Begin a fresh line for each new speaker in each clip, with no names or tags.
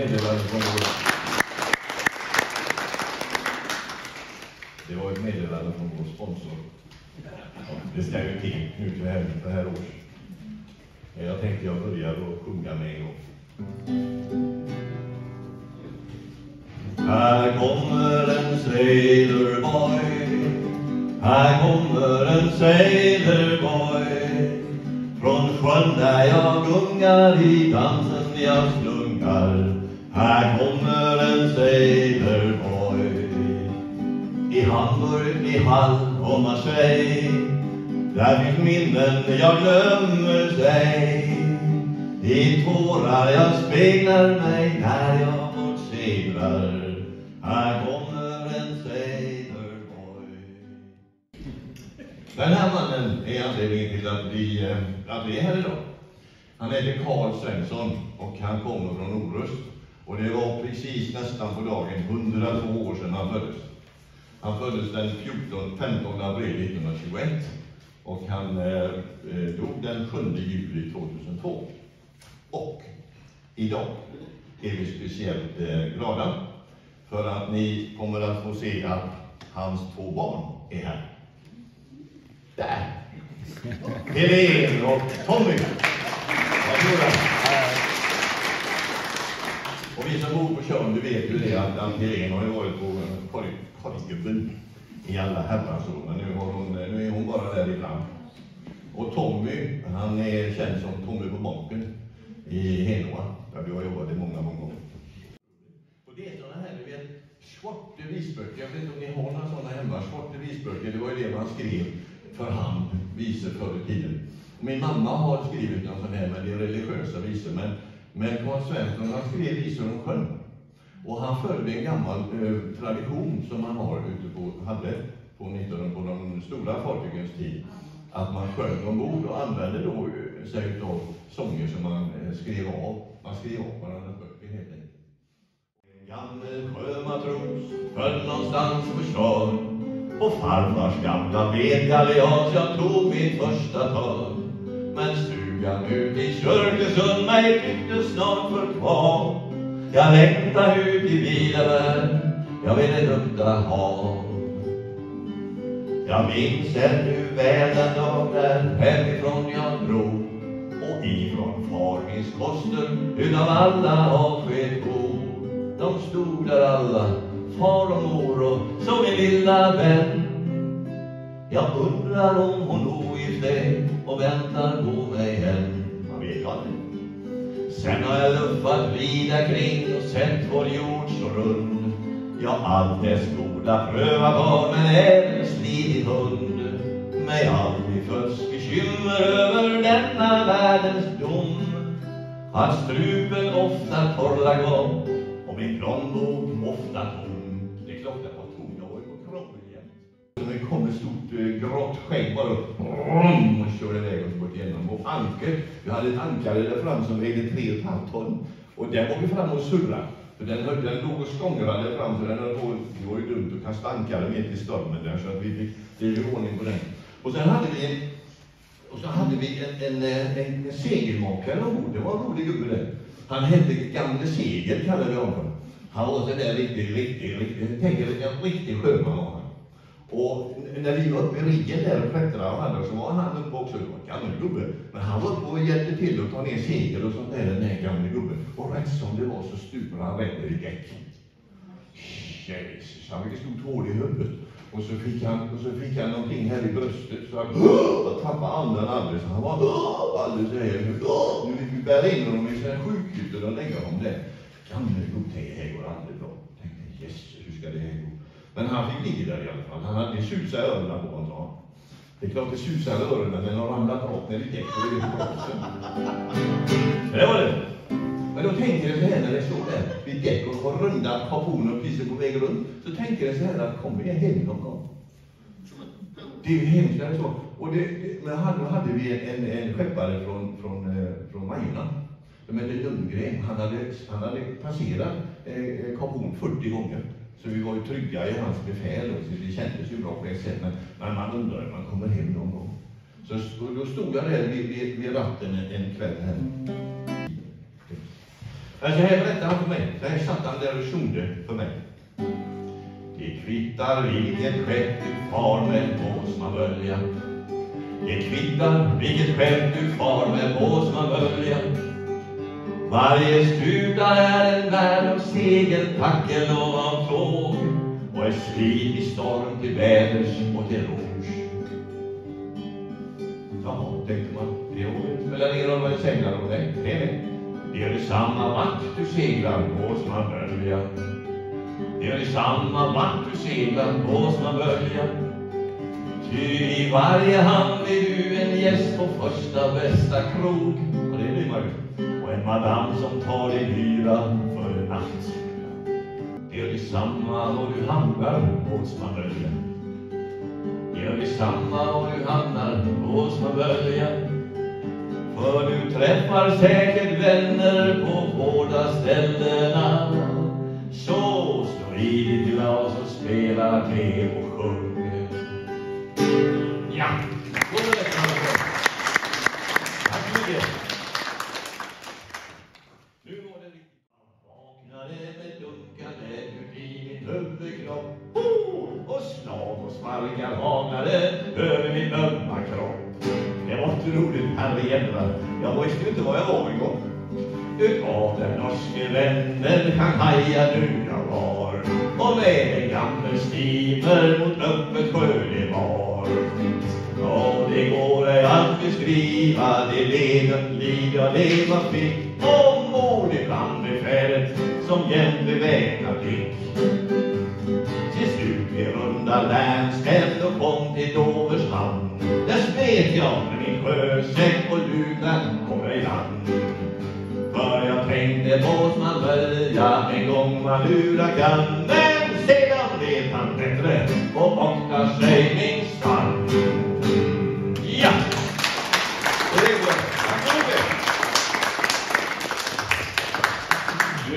meddelande från vår... Det var ett meddelande från vår sponsor. Det ska ju till nu till här års. Jag tänkte jag börjar att sjunga med en gång. Här kommer en sailor boy. Här kommer en sailor boy. Från sjön där jag gungar, i dansen jag slungar. Här kommer en sailor boy. I Hamburg, i Hall och Marseille, där finns minnen jag glömmer sig. I tårar jag speglar mig när jag bortseglar. Här kommer en sailor boy. Den här mannen är anledningen till att vi är här idag. Han heter Carl Svensson och han kommer från Orust. Och det var precis nästan på dagen 102 år sedan han föddes. Han föddes den 15 april 1921 och han dog den 7 juli 2002. Och idag är vi speciellt glada för att ni kommer att få se att hans 2 barn är här. Där! Helene och Tommy! Och vi som bor på Tjörn, du vet ju det att Helene har ju varit på Korgeby i alla herrans år, men nu är hon bara där ibland. Och Tommy, han är känd som Tommy på banken i Henåa, där vi har jobbat i många gånger. Och det är sådana här, du vet, svarta visböcker. Jag vet inte om ni har några sådana hemma. Svarta visböcker, det var ju det man skrev för hand, visor förr i tiden. Och min mamma har skrivit någon sån här, men det är religiösa visor. Men Carl Svensson, han skrev visor om sjön. Och han följde en gammal tradition som man hade på de stora fartygens tid. Att man sjöng ombord och använde då sig av sånger som man skrev av. Man skrev av varandra böcker helt enkelt. En gammal sjömatros föll någonstans på Tjörn. På farfars gamla vedgalejas jag tog mitt första törn. Men stugan ut i Kyrkesund mig tyckte snart för kvar. Jag längtar ut i vida världen, jag ville lukta hav. Jag minns ännu väl den dag där hemifrån jag drog. Och ifrån Farmins koster, utav alla avskedbord. De stod där alla, far och mor och som en lilla vän. Jag undrar om hon ogift är och väntar på mig hem. Man vet aldrig. Sen har jag luffat vida kring och sett vår jord så rund. Jag allt dess goda pröva var, men även slidig hund. Mig aldrig föds bekymmer över denna världens dom. Att strupen ofta torrlag var och min plånbok ofta tom. Det är klart det var tom, jag var ju på kroppen igen. Det kom ett stort grått skägg bara upp och körde iväg oss bort igenom. Och anker, vi hade ett ankare där fram som vägde 3,5 ton. Och där var vi fram och surra. För den låg och skångrade fram, så det var ju dumt att kasta ankare med till stormen där, så att vi fick driva ordning på den. Och sen hade vi en segelmakare ombord. Det var en rolig gubbe där. Han hette Gamle Segel, kallade vi honom. Han var så där riktig sjöman var han. Och när vi var uppe i riggen där och klättrade och andra, så var han uppe också. Det var en gammal gubbe. Men han var uppe och hjälpte till att ta ner segel och sånt där, den här gamla gubben. Och rätt som det var så stupade han rätt i däck. Jesus, han fick ett stort hål i huvudet. Och så fick han någonting här i bröstet. Så han tappade andan alldeles. Han var alldeles så här. Nu fick vi bära in honom i sina sjukhytter och lägga honom där. Gamla gubbe, det här går aldrig bra. Jag tänkte, Jesus, hur ska det här gå? Men han fick ligga där i alla fall. Han hade susat öronen på honom, sa. Det är klart det susade öronen, men de har ramlat rakt ner i däck och det är på kroppen. Det var det. Men då tänker jag så här när det står där vid däck och runda harponer och priser på väg runt. Så tänker jag så här att kommer jag hem någon gång? Det är ju hemskt när det så. Men då hade vi en skeppare från Majorna. De hette Lundgren. Han hade passerat Kapon 40 gånger. Så vi var ju trygga i hans befäl och det kändes ju bra på ett sätt. Men man undrar om man kommer hem någon gång. Så då stod jag där vid ratten en kväll här. Alltså här berättar han för mig. Så här satt han där och sjungde för mig. Det kvittar vilket skepp du far med båsmabölja. Det kvittar vilket skepp du far med båsmabölja. Varje skuta är en värld av segeltackel och av tåg, och ett slit i storm till väders och till rouge. Jaha, tänkte man, det spelar ingen roll vad du seglar om dig. Det är det samma vart du seglar, båsmabölja. Det är det samma vart du seglar, båsmabölja. Ty i varje hamn är du en gäst på första bästa krog. Och det blir man ju. Och en madam som tar dig hyra för en natt. Det är det samma och du hamnar, båsmabölja. Det är det samma och du hamnar, båsmabölja. För du träffar säkert vänner på båda ställena. Så står i ditt glas och spelar med och sjunger. Ja, då är det tack så mycket. Nu var det riktigt. Han vaknade med dunkande ut i min huvudkropp. Och slag och sparkar haglade över min ömma kropp. Det var otroligt herrejävlar. Jag visste inte vad jag var en gång. Utav den norske vännen kan haja nu jag var. Och med en gammal stimer mot öppet sjö var. Och det går ej att beskriva det liv jag leva fick. Om mord ibland befälet som jämt bevägnar blick. Till slut vi runda Lärnskän och kom till Dovers hamn. Där smet jag med min sjösäck och lutan kommer i land. För jag tänkte båsmabölja en gång man lura kan. Men sedan vet han bättre och aktar sig minst han. Ja! Det är bra. Tack så mycket. Nu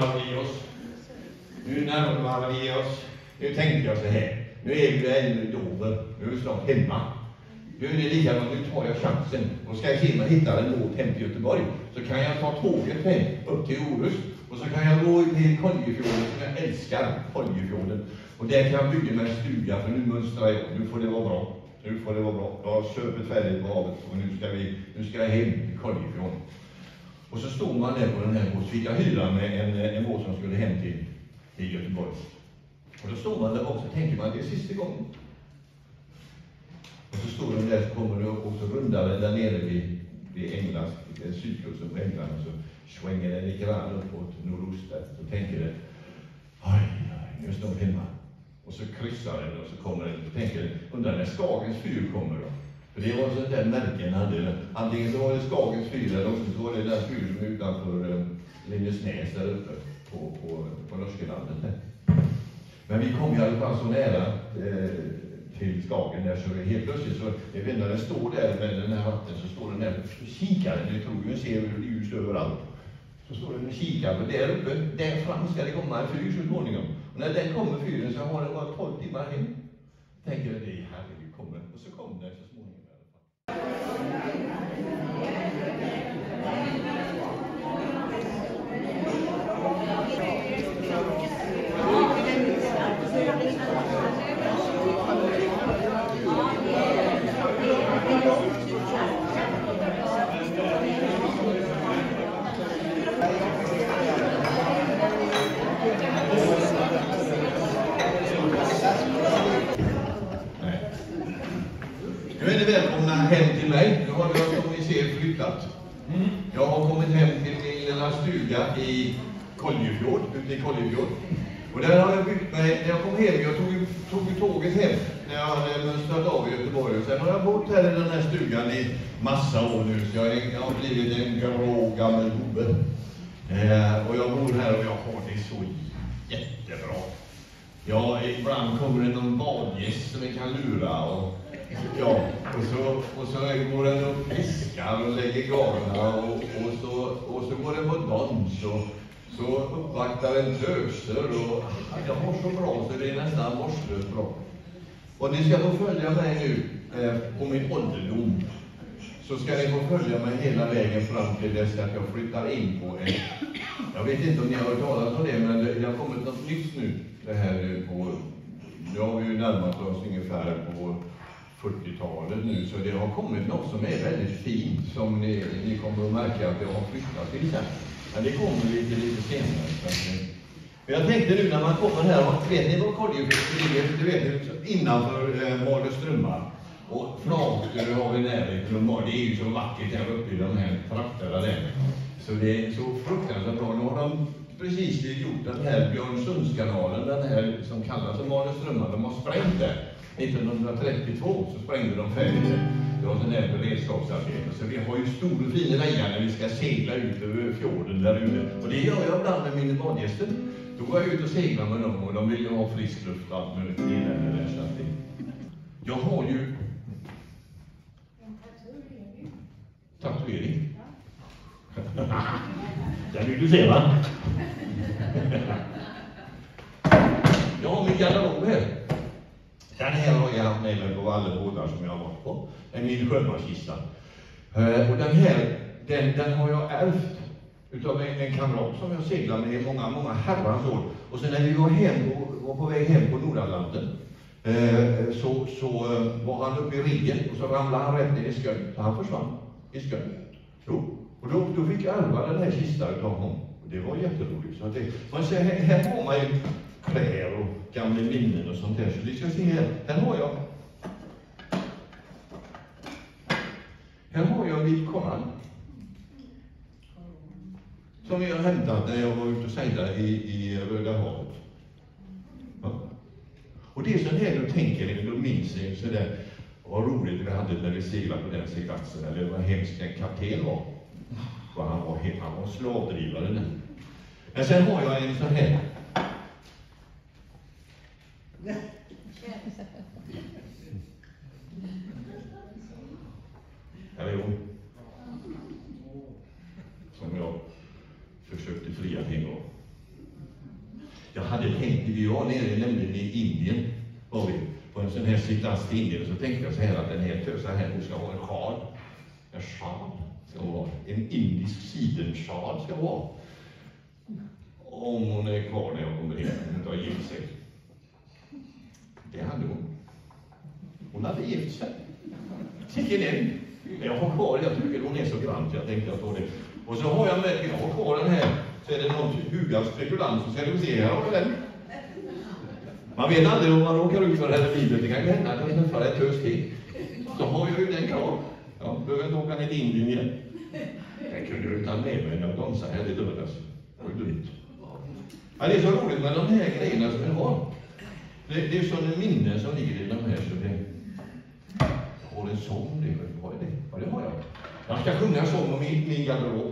närmar vi oss. Nu tänkte jag så här. Nu är vi ännu i Dover. Nu är vi snart hemma. Nu är det lika, nu tar jag chansen. Och ska jag se om jag hittar en båt hem till Göteborg, så kan jag ta tåget hem upp till Orust. Och så kan jag gå till Koljefjorden, som jag älskar, Koljefjorden. Och där kan jag bygga mig en stuga, för nu mönstrar jag. Nu får det vara bra. Nu får det vara bra. Jag har köpet färdigt på havet och nu ska jag hem till Koljefjorden. Och så står man där på den här båten, så fick jag hyra med en båt som skulle hem till Göteborg. Och då står man där och så tänker man, det är sista gången. Och så står den där, så kommer det och så rundar den där nere vid Englands, sydkusten på England, och så svänger den lite grann uppåt nordost där. Så tänker det, aj, nu står den hemma. Och så kryssar den och så kommer den, och tänker den, undrar när Skagens fyr kommer då. För det var sånt där märken hade. Antingen så var det Skagens fyr, eller också så var det den fyr som är utanför Lindesnäs där uppe på Norskelandet. Men vi kom i alla fall så nära till Skagen där, så helt plötsligt så, jag vet inte, när den står där med den här vatten, så står den där kikaren, det tror ju ser ljus överallt. Så står den och kikar, och där uppe, där fram ska det komma en fyr så småningom. Och när den kommer fyren så har den bara 12 timmar hem. Tänker jag, det är herregud kommer. Och så kom den så småningom. Nu är ni välkomna hem till mig. Nu har jag som ni ser flyttat. Jag har kommit hem till min lilla stuga i Koljefjord, ute i Koljefjord. Och där har jag byggt mig, när jag kom hem, jag tog tåget hem när jag hade mönstrat av i Göteborg. Och sen har jag bott här i den här stugan i massa år nu, så jag har blivit en grå gammal gubbe. Och jag bor här och jag har det så jättebra. Ja, ibland kommer det någon badgäst som vi kan lura och så går den och fiskar och lägger garna och så går den på dans och så uppvaktar en töser och jag mår så bra så det är nästan vårdslöst bra. Och ni ska få följa mig nu på min ålderdom. så ska ni få följa mig hela vägen fram till dess att jag flyttar in på en. Jag vet inte om ni har hört talas om det, men det har kommit något nytt nu. Det här nu har vi ju närmat oss ungefär på 40-talet nu, så det har kommit något som är väldigt fint som ni kommer att märka att jag har flyttat till sen. Men det kommer lite senare. Men jag tänkte nu när man kommer här, vet ni vad Koljefjäll ligger? Du vet, innanför Malmöströmmar. Och Flaker har vi närheten, och det är ju så vackert här uppe i de här trakterna där. Så det är så fruktansvärt bra. Nu har de precis gjort den här Björnsundskanalen, den här som kallas för Malmöströmmar. De har sprängt det. 1932 så sprängde de färdigt det. Det var sån här beredskapsarbete. Så vi har ju stor och fin reja när vi ska segla ut över fjorden där ute. Och det gör jag ibland med mina badgäster. Då går jag ut och seglar med dem och de vill ju ha frisk luft och allt möjligt i den där. Så att jag har ju en tatuering. Den vill du se, va? Jag har min garderob här. Den här har jag haft med mig på alla båtar som jag har varit på. En min sjömanskista. Och den här, den har jag ärvt utav en kamrat som jag seglar med i många herrans år. Och sen när vi var på väg hem på Nordatlanten, så var han uppe i riggen och så ramlade han rätt ner i skön. Så han försvann i skön. Och då fick jag ärva den här kistan utav honom. Och det var jätteroligt. Så att man ser, här har man ju kläder och gamla minnen och sånt där. Så vi ska se här. Här har jag en vit korall. Som jag hämtat när jag var ute och seglade i Röda havet. Ja. Och det är så här du tänker, då minns jag sådär, vad roligt vi hade när vi seglade på den seglatsen, eller vad hemskt en kapten var. Och han var slavdrivare nu. Men sen har jag en sån här. Här är hon. Som jag försökte fria till en gång. Jag hade tänkt, vi var nere nämligen i Indien, var vi på en sån här sittast i Indien, så tänkte jag så här att den här tösa här, hon ska ha en sjal. En sjal ska vara, en indisk sidensjal ska vara. Om hon är kvar när jag kommer hem, hon inte har gift sig. Det hade hon. Hon hade gift sig. Tycker den. Jag har kvar, jag tycker hon är så grant, jag tänkte jag tar det. Och så har jag kvar den här, så är det någon hugad spekulant som ska du se, här har vi den. Man vet aldrig om man råkar ut för det här i livet, det kan ju hända att man träffar ett höst till. Så har jag ju den kvar. Jag behöver inte åka ner till Indien igen. Den kunde du ta med mig när jag dansade här i lördags. Det var ju dyrt. Ja, det är så roligt med de här grejerna som jag har. Det är sådana minnen som ligger i de här, så det... Jag har en sång, det har jag det. Ja, det har jag. Jag ska sjunga en sång om min garderob.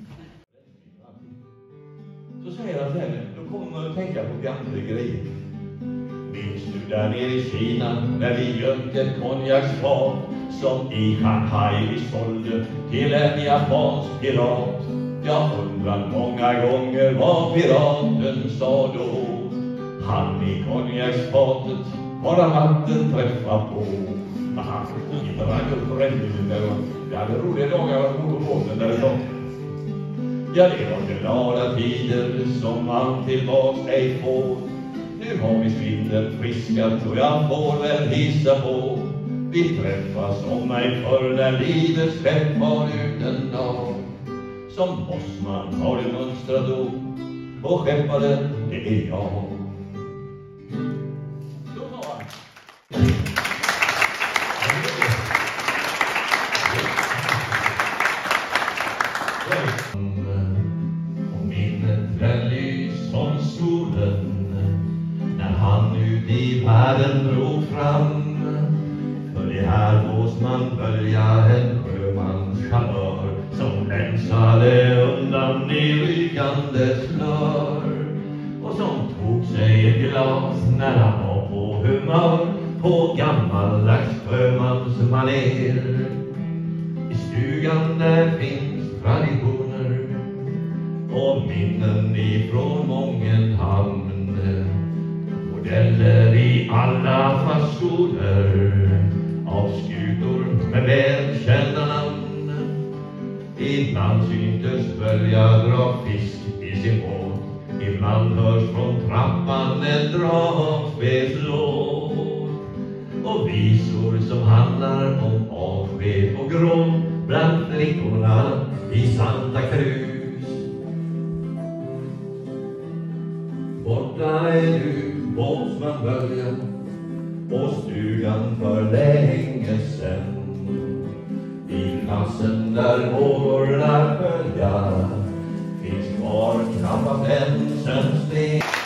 Så säger han så här, då kommer man att tänka på gamla grejer. Minns du där nere i Kina när vi gömt ett konjaksfat som i Shanghai vi sålde till en japansk pirat? Jag undrar många gånger vad piraten sa då. Han i konjaksfatet bara vatten träffa på. Han drack upp räddningen där och vi hade roliga dagar på båten därifrån. Ja, det var glada tider som man tillbaks ej får. Nu har vi svindel friskat och jag får väl hissa på. Vi träffas om mig förr när livets skepp var ut en dag. Som bossman har du mönstrat då och skeppade, det är jag. Och minnet lys som solen när han ut i världen drog fram. För det här måste man bölja en sjömanschaufför som länsade undan i rykande slör och som tog sig ett glas när han var på humör på gammaldags sjömansmanér. I stugan där finns traditioner och minnen ifrån mången hamn. Modeller i alla fasoner av skutor med välkända namn. Ibland syntes följa dra fisk i sin båt. Ibland hörs från trappan en dragspelslåt. Och visor som handlar om avsked och gråt bland flickorna i Santa Cruz. Borta är du, båtsman och stugan för länge sen. I klassen där vårorna följa finns kvar knappast en sen steg.